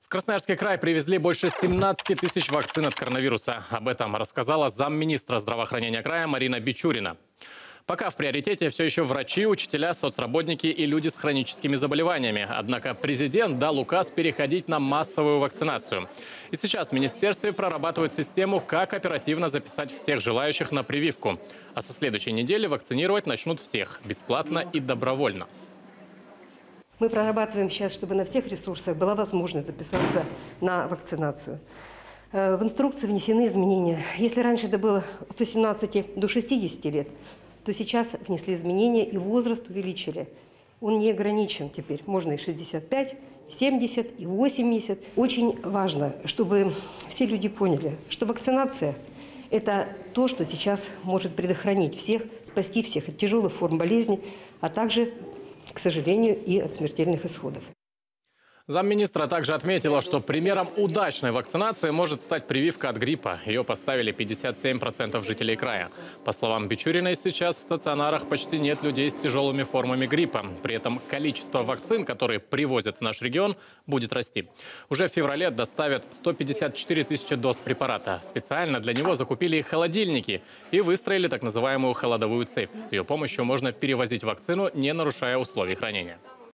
В Красноярский край привезли больше 17 тысяч вакцин от коронавируса. Об этом рассказала замминистра здравоохранения края Марина Бичурина. Пока в приоритете все еще врачи, учителя, соцработники и люди с хроническими заболеваниями. Однако президент дал указ переходить на массовую вакцинацию. И сейчас в министерстве прорабатывают систему, как оперативно записать всех желающих на прививку. А со следующей недели вакцинировать начнут всех бесплатно и добровольно. Мы прорабатываем сейчас, чтобы на всех ресурсах была возможность записаться на вакцинацию. В инструкцию внесены изменения. Если раньше это было от 18 до 60 лет, то сейчас внесли изменения и возраст увеличили. Он не ограничен теперь. Можно и 65, и 70, и 80. Очень важно, чтобы все люди поняли, что вакцинация – это то, что сейчас может предохранить всех, спасти всех от тяжелых форм болезни, а также, к сожалению, и от смертельных исходов. Замминистра также отметила, что примером удачной вакцинации может стать прививка от гриппа. Ее поставили 57% жителей края. По словам Бичуриной, сейчас в стационарах почти нет людей с тяжелыми формами гриппа. При этом количество вакцин, которые привозят в наш регион, будет расти. Уже в феврале доставят 154 тысячи доз препарата. Специально для него закупили холодильники и выстроили так называемую холодовую цепь. С ее помощью можно перевозить вакцину, не нарушая условий хранения.